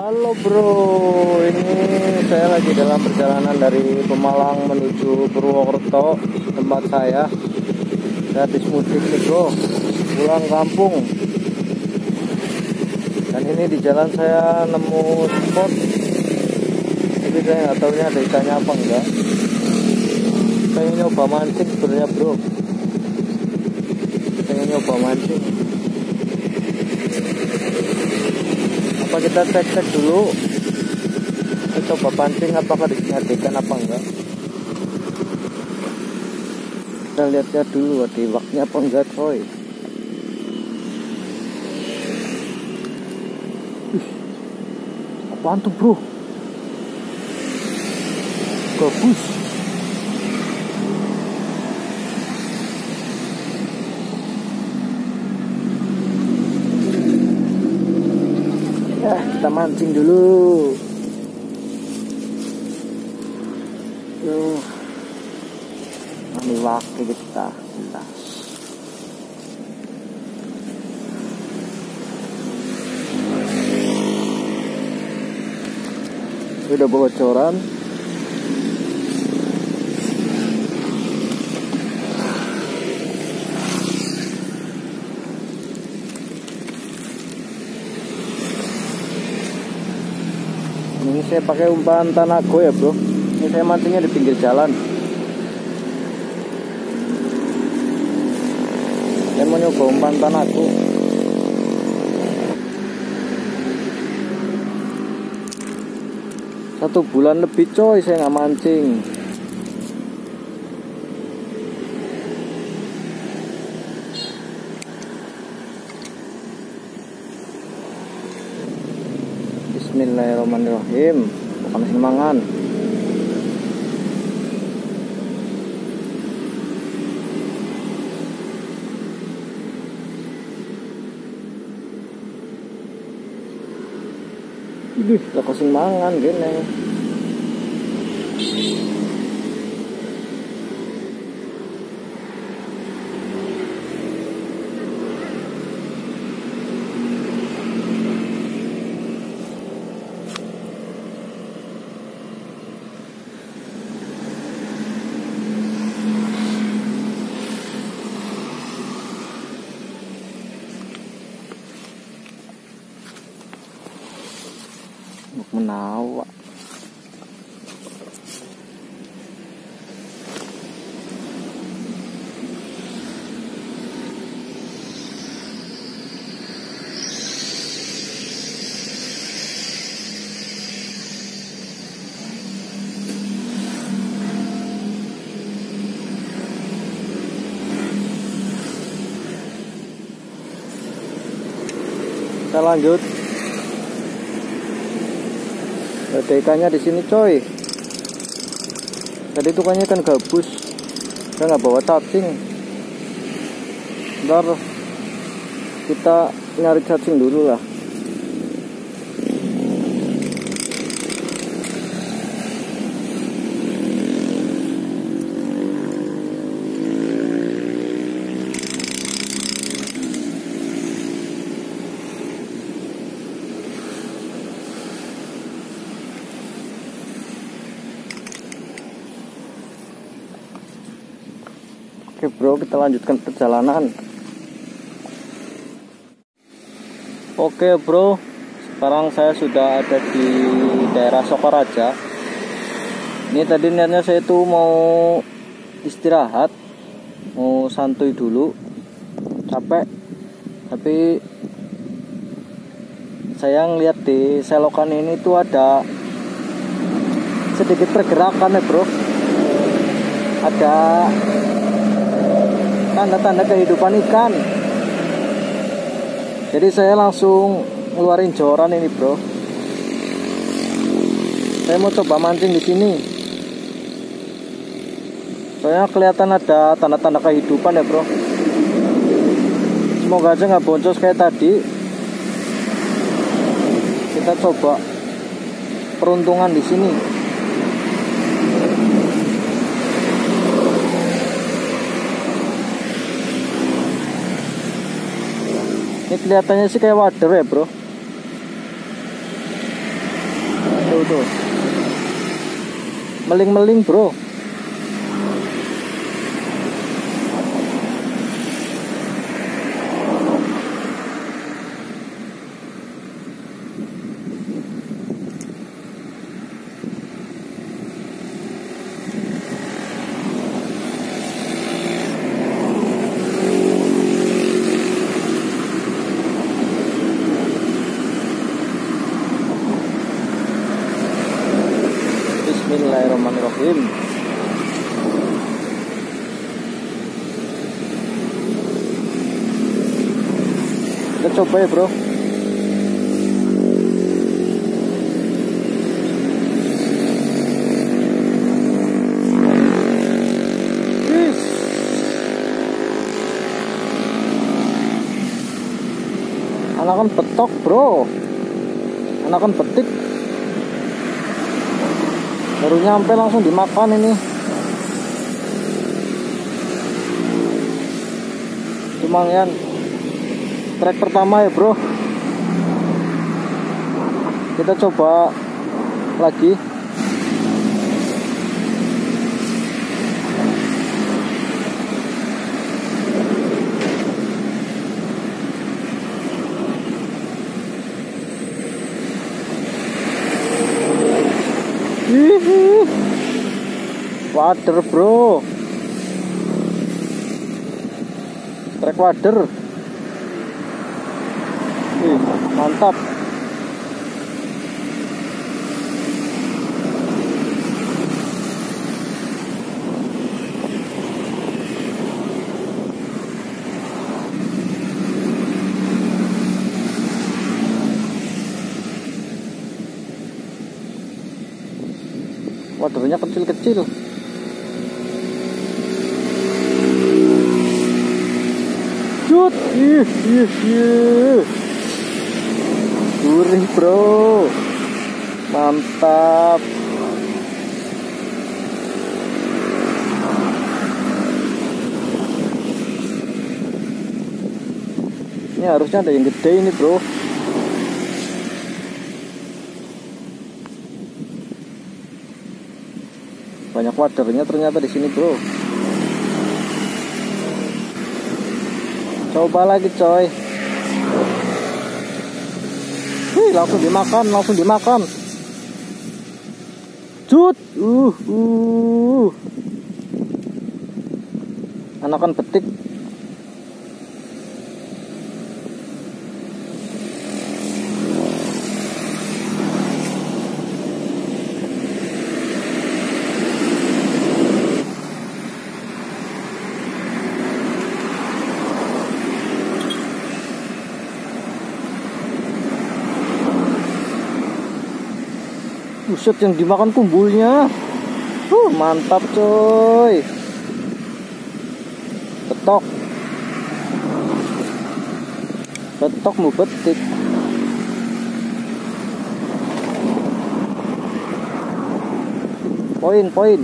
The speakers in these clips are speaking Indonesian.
Halo bro, ini saya lagi dalam perjalanan dari Pemalang menuju Purwokerto, tempat saya. Saya habis mudik nih bro, pulang kampung. Dan ini di jalan saya nemu spot, tapi saya nggak tahu ini ada ikannya apa enggak. Saya nyoba mancing sebenarnya bro, saya nyoba mancing. Apa kita cek dulu, kita coba pancing apakah di sini ada ikan apa enggak. Kita lihat dulu ada iwaknya apa enggak coy. Apaan tuh bro? Gabus. Kita mancing dulu. Ini waktu kita. Udah bocoran. Ini saya pakai umpan Tanago ya bro. Ini saya mancingnya di pinggir jalan. Saya mau nyoba umpan Tanago. Satu bulan lebih coy saya nggak mancing. Bismillahirrahmanirrahim. Bukan semangan. Lah kok mangan gini. Menawa. Kita lanjut. Ada ikannya di sini coy. Tadi itu ikannya ikan gabus. Saya nggak bawa cacing. Ntar kita nyari cacing dulu lah. Oke bro, kita lanjutkan perjalanan. Oke bro, sekarang saya sudah ada di daerah Sokaraja. Ini tadi niatnya saya tuh mau istirahat, mau santuy dulu, capek. Tapi saya ngeliat di selokan ini tuh ada sedikit pergerakan ya bro. Ada tanda-tanda kehidupan ikan. Jadi saya langsung ngeluarin joran ini bro. Saya mau coba mancing di sini. Soalnya kelihatan ada tanda-tanda kehidupan ya bro. Semoga aja nggak boncos kayak tadi. Kita coba peruntungan di sini. Ini kelihatannya sih kayak wader ya bro. tuh. Meling-meling bro. Bismillahirrahmanirrahim. Kita coba ya bro. Anakan petok bro, anakan petik. Baru nyampe langsung dimakan ini. Lumayan. Trek pertama ya bro. Kita coba lagi. Wader bro, trek wader. Mantap. Wadernya kecil-kecil. Cut, gurih bro, mantap. Ini harusnya ada yang gede ini bro. Banyak wadernya ternyata di sini bro. Coba lagi coy. Langsung dimakan, langsung dimakan. Cut. Anakan petik. Buset, yang dimakan kumbulnya. Mantap coy. Petok. Petok mau betik. Poin.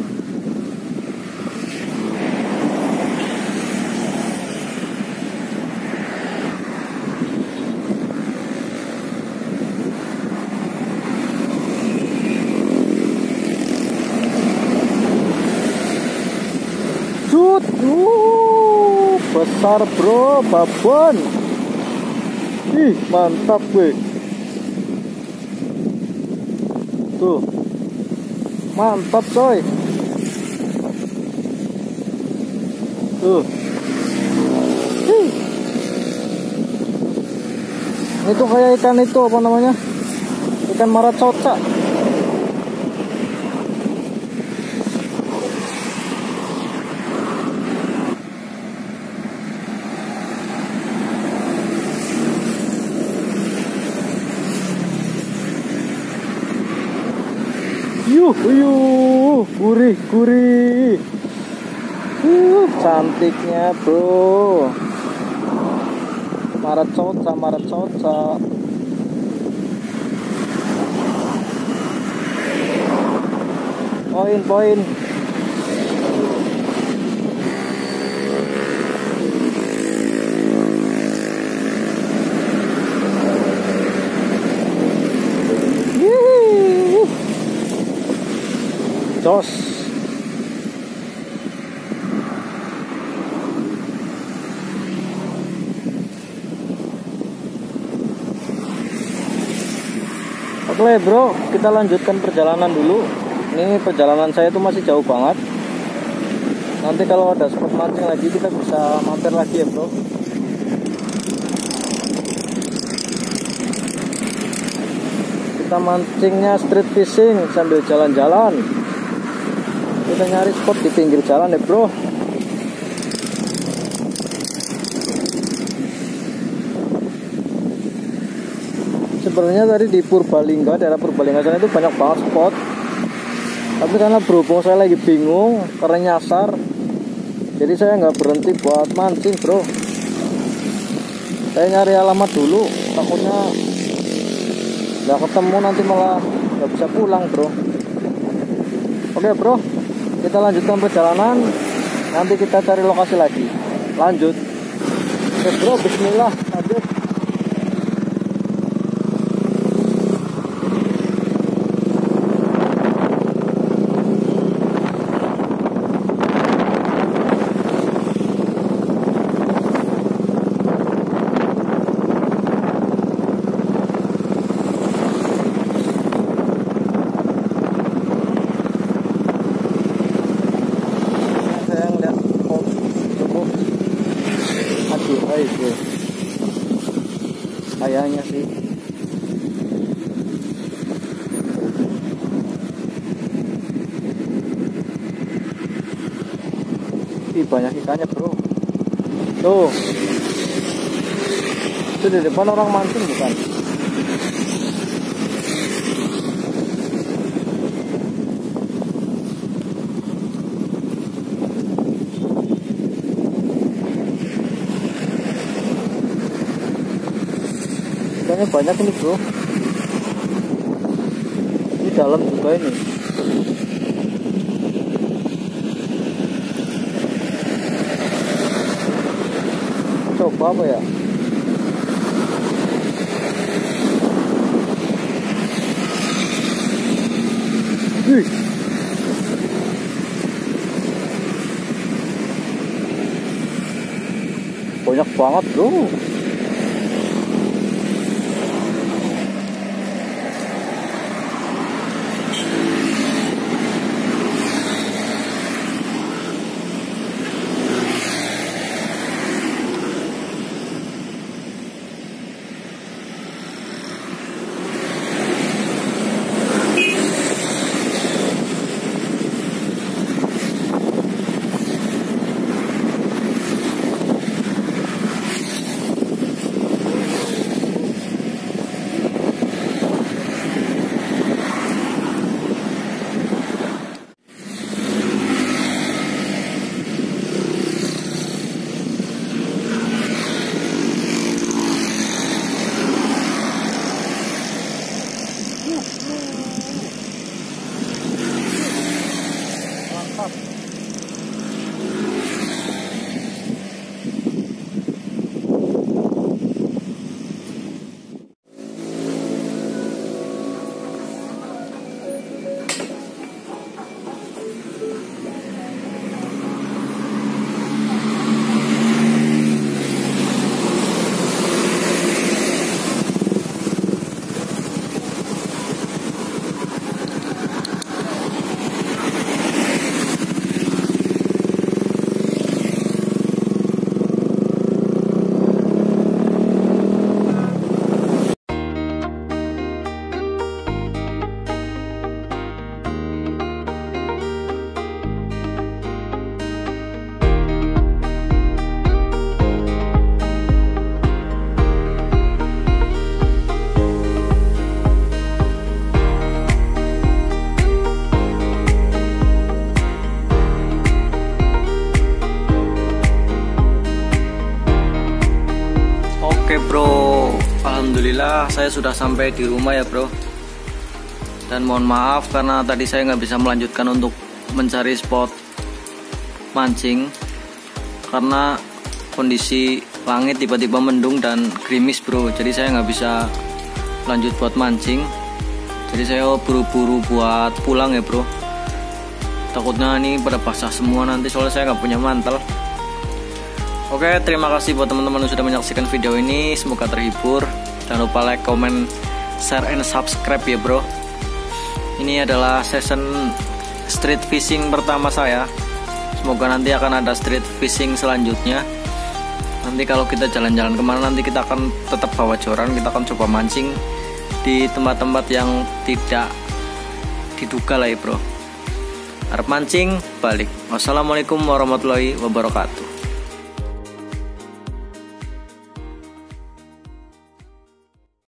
Besar bro, babon. Mantap gue. Tuh, mantap coy. Tuh. Itu kayak ikan itu apa namanya? Ikan maracoca. Gurih. Cantiknya bro. Maracoca. Poin. Oke bro, kita lanjutkan perjalanan dulu. Ini perjalanan saya itu masih jauh banget. Nanti kalau ada spot mancing lagi kita bisa mampir lagi ya bro. Kita mancingnya street fishing sambil jalan-jalan. Kita nyari spot di pinggir jalan ya bro. Sebenarnya tadi di Purbalingga, daerah Purbalingga sana itu banyak banget spot. Tapi karena berhubung saya lagi bingung karena nyasar, jadi saya nggak berhenti buat mancing bro. Saya nyari alamat dulu, takutnya nggak ketemu nanti malah nggak bisa pulang bro. Oke bro, kita lanjutkan perjalanan. Nanti kita cari lokasi lagi. Lanjut. Oke bro, bismillah, lanjut. Itu kayaknya sih banyak ikannya bro. Tuh itu di depan orang mancing bukan? Ikannya banyak ini bro. Ini dalam juga ini. Coba apa ya? Wih. Banyak banget bro. Oke bro, alhamdulillah saya sudah sampai di rumah ya bro. Dan mohon maaf karena tadi saya nggak bisa melanjutkan untuk mencari spot mancing karena kondisi langit tiba-tiba mendung dan gerimis bro. Jadi saya nggak bisa lanjut buat mancing. Jadi saya buru-buru buat pulang ya bro. Takutnya ini pada basah semua nanti soalnya saya nggak punya mantel. Oke, terima kasih buat teman-teman yang sudah menyaksikan video ini. Semoga terhibur. Jangan lupa like, komen, share and subscribe ya bro. Ini adalah season street fishing pertama saya. Semoga nanti akan ada street fishing selanjutnya. Nanti kalau kita jalan-jalan kemana, nanti kita akan tetap bawa joran. Kita akan coba mancing di tempat-tempat yang tidak diduga lah ya bro. Harap mancing balik. Wassalamualaikum warahmatullahi wabarakatuh.